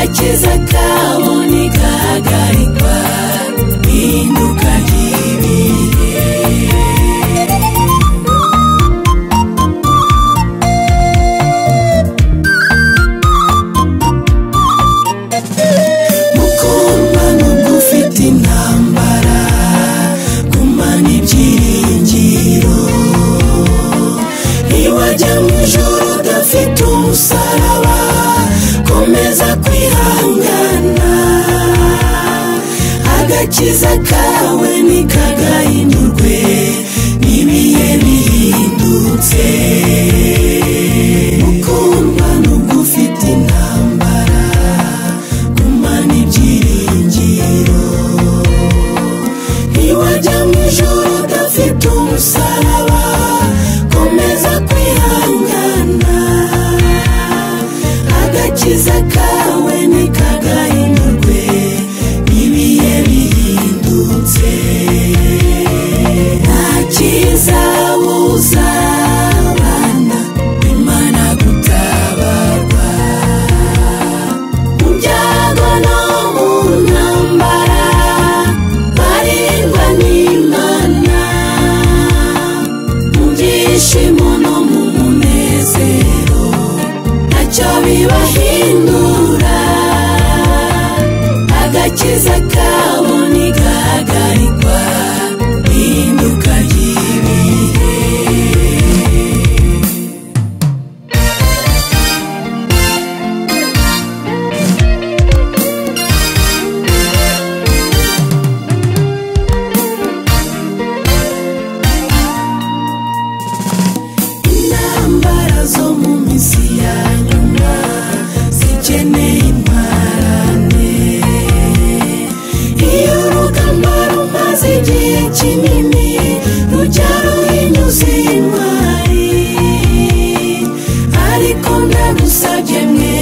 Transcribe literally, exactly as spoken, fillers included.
agakiza kabo ntigahagarikwa hinduka ry'ibihe. Mukundwa nubwo ufite intambara gumana ibyiringiro, niwajya mu ijuru udafite umusaraba komeza kwihangana, agakiza kawe ntikagahindurwe n'ibihe bihindutse. Mukundwa nubwo ufite intambara gumana ibyiringiro, niwajya mu ijuru udafite umusaraba komeza kwihangana, agakiza kawe ntikagahindurwe n'ibihe bihindutse. Nta kizabuza abana b'Imana gutabarwa mu byago no mu ntambara, barindwa n'Imana mu byishimo no mu munezero, ntacyo bibahindura, agakiza kabo ntigahagarikwa hinduka ry'ibihe. Intambara zo mu minsi ya nyuma zikeneye intwarane, iyo urugamba rumaze igihe kinini rujya ruhinyuza intwari, ariko ndagusabye mwe